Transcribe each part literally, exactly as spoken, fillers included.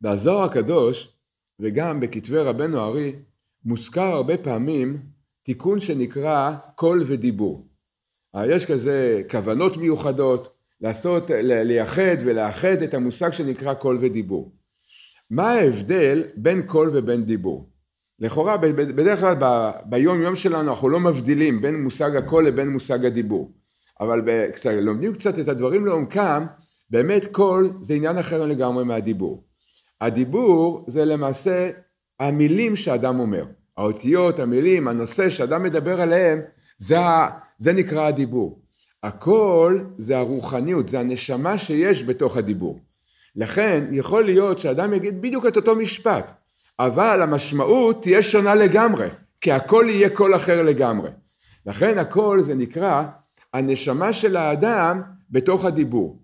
בזוהר הקדוש וגם בכתבי רבנו הארי מוזכר הרבה פעמים תיקון שנקרא קול ודיבור. יש כזה כוונות מיוחדות לעשות, לייחד ולאחד את המושג שנקרא קול ודיבור. מה ההבדל בין קול ובין דיבור? לכאורה בדרך כלל ב, ביום יום שלנו אנחנו לא מבדילים בין מושג הקול לבין מושג הדיבור. אבל כשלומדים קצת את הדברים לעומקם, באמת קול זה עניין אחר לגמרי מהדיבור. הדיבור זה למעשה המילים שאדם אומר. האותיות, המילים, הנושא שאדם מדבר עליהם, זה, זה נקרא הדיבור. הקול זה הרוחניות, זה הנשמה שיש בתוך הדיבור. לכן יכול להיות שאדם יגיד בדיוק את אותו משפט, אבל המשמעות תהיה שונה לגמרי, כי הקול יהיה קול אחר לגמרי. לכן הקול זה נקרא הנשמה של האדם בתוך הדיבור.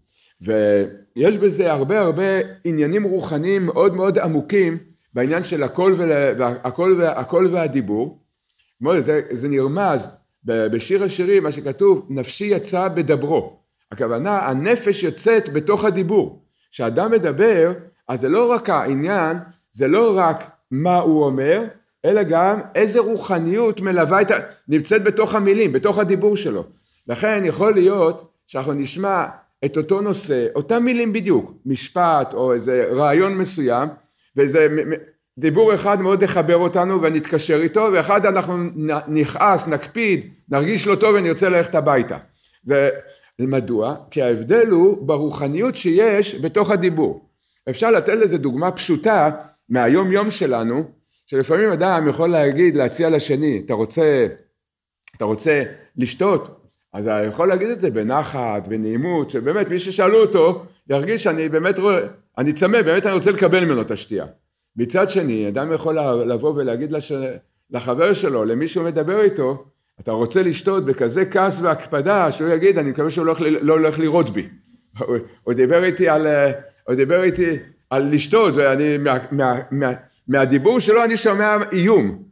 ויש בזה הרבה הרבה עניינים רוחניים מאוד מאוד עמוקים בעניין של הקול, והקול, והקול והדיבור. זה, זה נרמז בשיר השירים, מה שכתוב, נפשי יצא בדברו. הכוונה, הנפש יוצאת בתוך הדיבור. כשאדם מדבר, אז זה לא רק העניין, זה לא רק מה הוא אומר, אלא גם איזה רוחניות מלווה את ה... נמצאת בתוך המילים, בתוך הדיבור שלו. לכן יכול להיות שאנחנו נשמע את אותו נושא, אותם מילים בדיוק, משפט או איזה רעיון מסוים, ואיזה דיבור אחד מאוד יחבר אותנו ונתקשר איתו, ואחד אנחנו נכעס, נקפיד, נרגיש לא טוב ונרצה ללכת הביתה. זה מדוע? כי ההבדל הוא ברוחניות שיש בתוך הדיבור. אפשר לתת לזה דוגמה פשוטה מהיום יום שלנו, שלפעמים אדם יכול להגיד, להציע לשני, אתה רוצה, אתה רוצה לשתות? אז אני יכול להגיד את זה בנחת, בנעימות, שבאמת מי ששאלו אותו ירגיש שאני באמת רואה, אני צמא, באמת אני רוצה לקבל ממנו את השתייה. מצד שני, אדם יכול לבוא ולהגיד לש... לחבר שלו, למי שהוא מדבר איתו, אתה רוצה לשתות בכזה כעס והקפדה, שהוא יגיד, אני מקווה שהוא לא הולך, לא הולך לראות בי. הוא דיבר איתי על, הוא דיבר איתי על לשתות, ואני, מה, מה, מה, מהדיבור שלו אני שומע איום.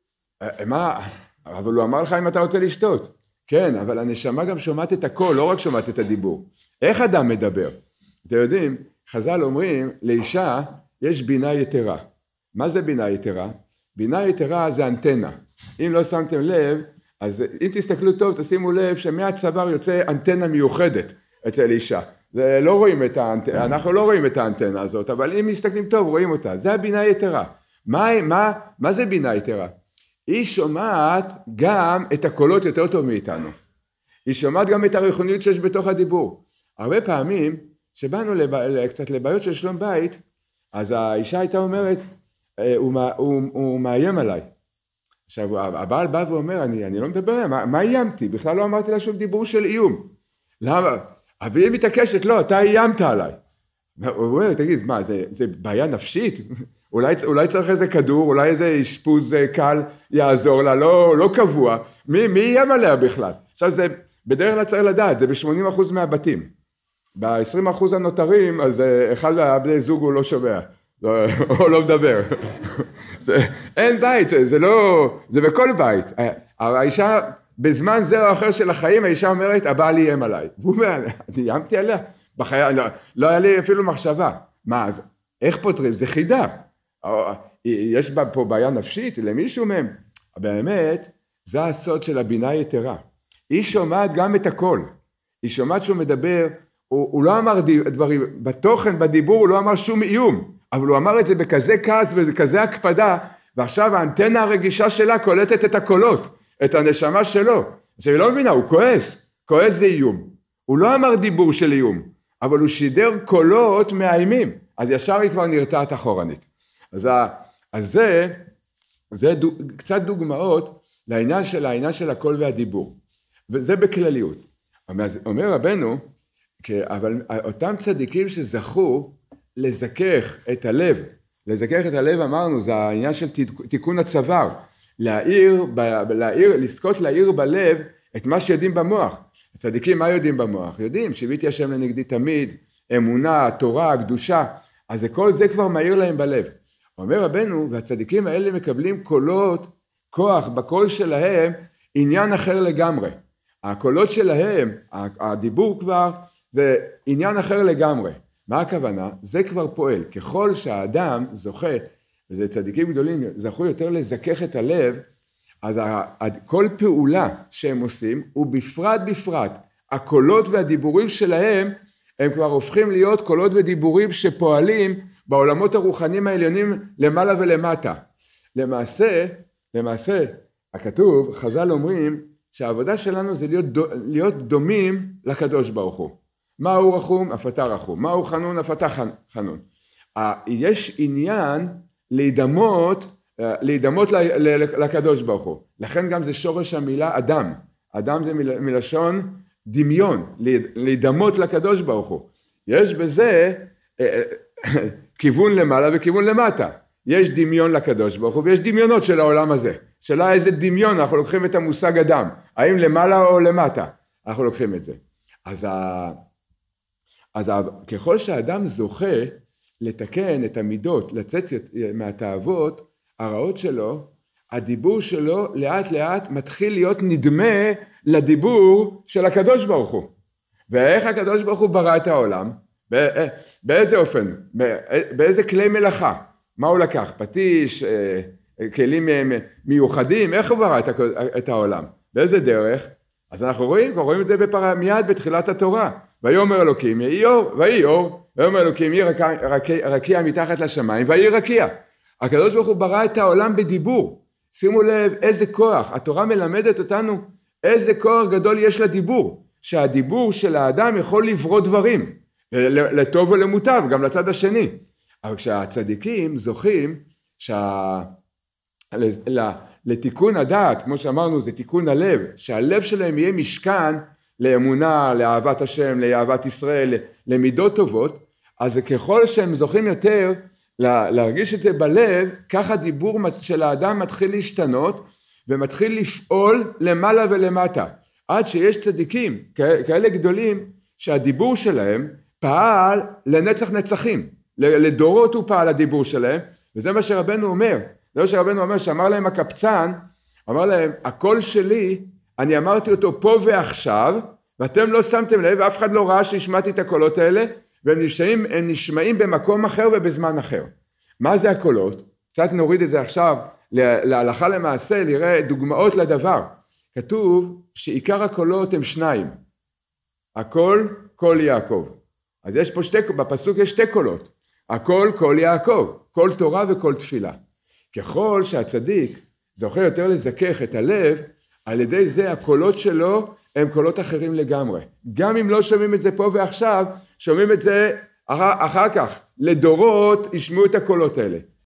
מה? אבל הוא אמר לך אם אתה רוצה לשתות. כן, אבל הנשמה גם שומעת את הכל, לא רק שומעת את הדיבור. איך אדם מדבר? אתם יודעים, חז"ל אומרים, לאישה יש בינה יתרה. מה זה בינה יתרה? בינה יתרה זה אנטנה. אם לא שמתם לב, אז אם תסתכלו טוב, תשימו לב שמהצוואר יוצא אנטנה מיוחדת אצל אישה. זה לא רואים את האנטנה, אנחנו לא רואים את האנטנה הזאת, אבל אם מסתכלים טוב, רואים אותה. זה הבינה יתרה. מה, מה, מה זה בינה יתרה? היא שומעת גם את הקולות יותר טוב מאיתנו. היא שומעת גם את הרוחניות שיש בתוך הדיבור. הרבה פעמים, שבאנו לב... קצת לבעיות של שלום בית, אז האישה הייתה אומרת, הוא, הוא, הוא מאיים עליי. עכשיו, הבעל בא ואומר, אני, אני לא מדבר עליהם, מה, מה איימתי? בכלל לא אמרתי לה שום דיבור של איום. למה? אבל היא מתעקשת, לא, אתה איימת עליי. הוא אומר, תגיד, מה, זה, זה בעיה נפשית? אולי, אולי צריך איזה כדור, אולי איזה אשפוז קל יעזור לה, לא, לא קבוע. מי, מי איים עליה בכלל? עכשיו, זה בדרך כלל צריך לדעת, זה ב-שמונים אחוז מהבתים. ב-עשרים אחוז הנותרים, אז אחד מהבני זוג הוא לא שומע. לא, או לא מדבר. זה, אין בית, זה לא, זה בכל בית. האישה, בזמן זה או אחר של החיים, האישה אומרת, הבעל איים עליי. והוא אומר, אני איימתי עליה? בחיי, לא, לא היה לי אפילו מחשבה. מה, אז איך פותרים? זה חידה. יש פה בעיה נפשית למישהו מהם. באמת, זה הסוד של הבינה יתרה. היא שומעת גם את הכל. היא שומעת שהוא מדבר, הוא, הוא לא אמר דברים, בתוכן, בדיבור, הוא לא אמר שום איום. אבל הוא אמר את זה בכזה כעס ובכזה הקפדה, ועכשיו האנטנה הרגישה שלה קולטת את הקולות, את הנשמה שלו. עכשיו היא לא מבינה, הוא כועס, כועס זה איום. הוא לא אמר דיבור של איום, אבל הוא שידר קולות מאיימים, אז ישר היא כבר נרתעת אחורנית. אז, אז זה, זה דו, קצת דוגמאות לעניין של, העניין של הקול והדיבור, וזה בכלליות. אומר רבנו, אבל אותם צדיקים שזכו, לזכך את הלב, לזכך את הלב אמרנו, זה העניין של תיקון הצוואר, להעיר, להעיר, לזכות להעיר בלב את מה שיודעים במוח. הצדיקים מה יודעים במוח? יודעים, שיביתי השם לנגדי תמיד, אמונה, תורה, קדושה, אז כל זה כבר מעיר להם בלב. אומר רבנו, והצדיקים האלה מקבלים קולות, כוח, בקול שלהם, עניין אחר לגמרי. הקולות שלהם, הדיבור כבר, זה עניין אחר לגמרי. מה הכוונה? זה כבר פועל. ככל שהאדם זוכה, וזה צדיקים גדולים, זכו יותר לזכך את הלב, אז כל פעולה שהם עושים, ובפרט בפרט, הקולות והדיבורים שלהם, הם כבר הופכים להיות קולות ודיבורים שפועלים בעולמות הרוחניים העליונים למעלה ולמטה. למעשה, למעשה, הכתוב, חז"ל אומרים, שהעבודה שלנו זה להיות, להיות דומים לקדוש ברוך הוא. מהו רחום? אף אתה רחום. מהו חנון? אף אתה חנון. יש עניין להידמות, להידמות לקדוש ברוך הוא. לכן גם זה שורש המילה אדם. אדם זה מלשון דמיון, להידמות לקדוש ברוך הוא. יש בזה כיוון למעלה וכיוון למטה. יש דמיון לקדוש ברוך הוא ויש דמיונות של העולם הזה. שאלה איזה דמיון, אנחנו לוקחים את המושג אדם. האם למעלה או למטה? אנחנו לוקחים את זה. אז, ה... אז ה... ככל שהאדם זוכה לתקן את המידות, לצאת מהתאוות, הרעות שלו, הדיבור שלו לאט לאט מתחיל להיות נדמה לדיבור של הקדוש ברוך הוא. ואיך הקדוש ברוך הוא ברא את העולם? באיזה אופן? באיזה כלי מלאכה? מה הוא לקח? פטיש, כלים מיוחדים? איך הוא ברא את העולם? באיזה דרך? אז אנחנו רואים, אנחנו רואים את זה בפר... מיד בתחילת התורה. ויאמר אלוקים יהי אור, ויהי אור, ויאמר אלוקים יהי רקיע, רקיע מתחת לשמיים, ויהי רקיע. הקדוש ברוך הוא ברא את העולם בדיבור. שימו לב איזה כוח, התורה מלמדת אותנו איזה כוח גדול יש לדיבור, שהדיבור של האדם יכול לברוא דברים, לטוב ולמוטב, גם לצד השני. אבל כשהצדיקים זוכים שה... לתיקון הדעת, כמו שאמרנו, זה תיקון הלב, שהלב שלהם יהיה משכן לאמונה, לאהבת השם, לאהבת ישראל, למידות טובות, אז ככל שהם זוכים יותר להרגיש את זה בלב, ככה דיבור של האדם מתחיל להשתנות, ומתחיל לפעול למעלה ולמטה, עד שיש צדיקים כאלה גדולים, שהדיבור שלהם פעל לנצח נצחים, לדורות הוא פעל הדיבור שלהם, וזה מה שרבנו אומר, זה מה שרבנו אומר, שאמר להם הקבצן, אמר להם, הקול שלי, אני אמרתי אותו פה ועכשיו, ואתם לא שמתם לב, ואף אחד לא ראה שהשמעתי את הקולות האלה, והם נשמעים, הם נשמעים במקום אחר ובזמן אחר. מה זה הקולות? קצת נוריד את זה עכשיו, להלכה למעשה, נראה דוגמאות לדבר. כתוב שעיקר הקולות הם שניים. הקול, קול יעקב. אז יש פה שתי, בפסוק יש שתי קולות. הקול, קול יעקב. קול תורה וקול תפילה. ככל שהצדיק זוכה יותר לזכך את הלב, על ידי זה הקולות שלו הם קולות אחרים לגמרי. גם אם לא שומעים את זה פה ועכשיו, שומעים את זה אחר כך. לדורות ישמעו את הקולות האלה.